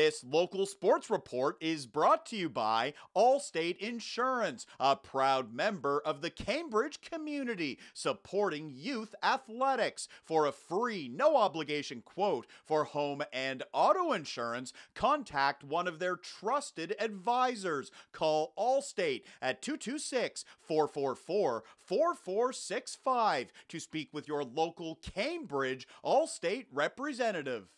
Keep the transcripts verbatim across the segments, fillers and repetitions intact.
This local sports report is brought to you by Allstate Insurance, a proud member of the Cambridge community, supporting youth athletics. For a free, no-obligation quote for home and auto insurance, contact one of their trusted advisors. Call Allstate at two two six, four four four, four four six five to speak with your local Cambridge Allstate representative.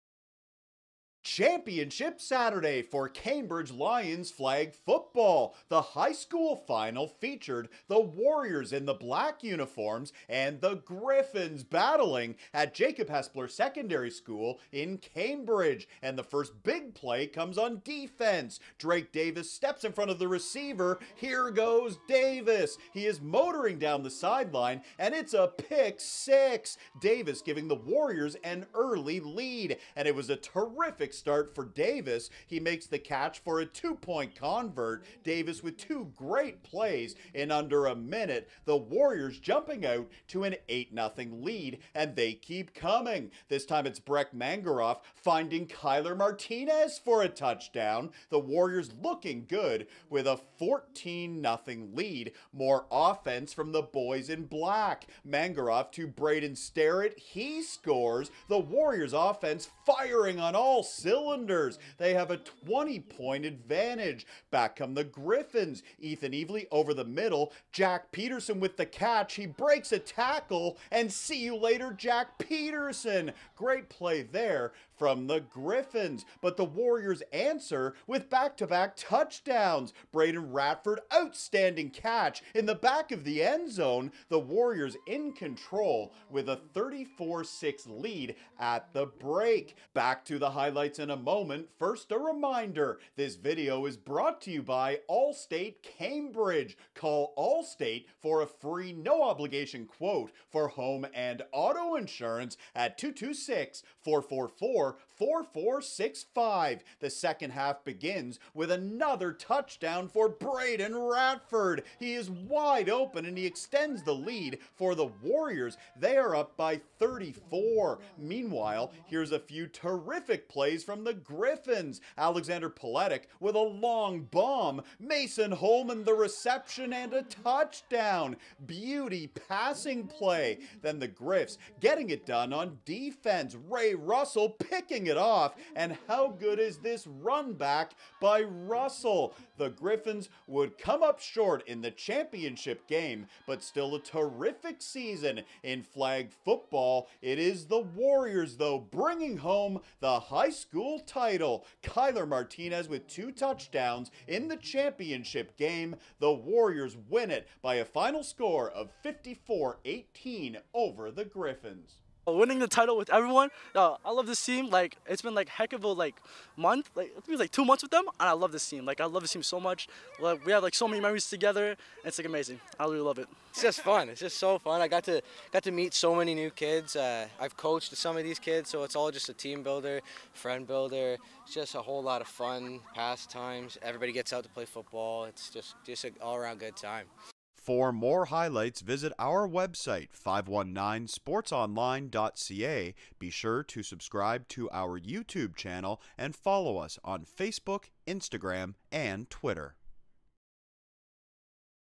Championship Saturday for Cambridge Lions flag football. The high school final featured the Warriors in the black uniforms and the Gryphons battling at Jacob Hespeler Secondary School in Cambridge. And the first big play comes on defense. Drake Davis steps in front of the receiver. Here goes Davis. He is motoring down the sideline, and it's a pick six. Davis giving the Warriors an early lead, and it was a terrific start for Davis. He makes the catch for a two-point convert. Davis with two great plays in under a minute. The Warriors jumping out to an eight nothing lead, and they keep coming. This time it's Breck Mangaroff finding Kyler Martinez for a touchdown. The Warriors looking good with a fourteen nothing lead. More offense from the boys in black. Mangaroff to Braden Starrett. He scores. The Warriors offense firing on all cylinders. They have a twenty point advantage. Back come the Gryphons. Ethan Evely over the middle. Jack Peterson with the catch. He breaks a tackle, and see you later, Jack Peterson. Great play there from the Gryphons. But the Warriors answer with back-to-back touchdowns. Braden Ratford, outstanding catch in the back of the end zone. The Warriors in control with a thirty-four six lead at the break. Back to the highlights in a moment. First, a reminder, this video is brought to you by Allstate Cambridge. Call Allstate for a free, no-obligation quote for home and auto insurance at two two six, four four four, four four six five. The second half begins with another touchdown for Braden Ratford. He is wide open, and he extends the lead for the Warriors. They are up by thirty-four. Meanwhile, here's a few terrific plays from the Gryphons. Alexander Poletic with a long bomb. Mason Holman the reception and a touchdown. Beauty passing play. Then the Griffs getting it done on defense. Ray Russell picking it off. And how good is this run back by Russell? The Gryphons would come up short in the championship game, but still a terrific season in flag football. It is the Warriors, though, bringing home the high school title. Kyler Martinez with two touchdowns in the championship game. The Warriors win it by a final score of fifty-four eighteen over the Gryphons. Winning the title with everyone, uh, I love this team. Like, it's been like heck of a like month, like it was like two months with them, and I love this team. Like, I love this team so much. Like, we have like so many memories together, and it's like amazing. I really love it. It's just fun. It's just so fun. I got to got to meet so many new kids. Uh, I've coached some of these kids, so it's all just a team builder, friend builder. It's just a whole lot of fun, pastimes. Everybody gets out to play football. It's just just an all-around good time. For more highlights, visit our website, five one nine sports online dot c a. Be sure to subscribe to our YouTube channel and follow us on Facebook, Instagram, and Twitter.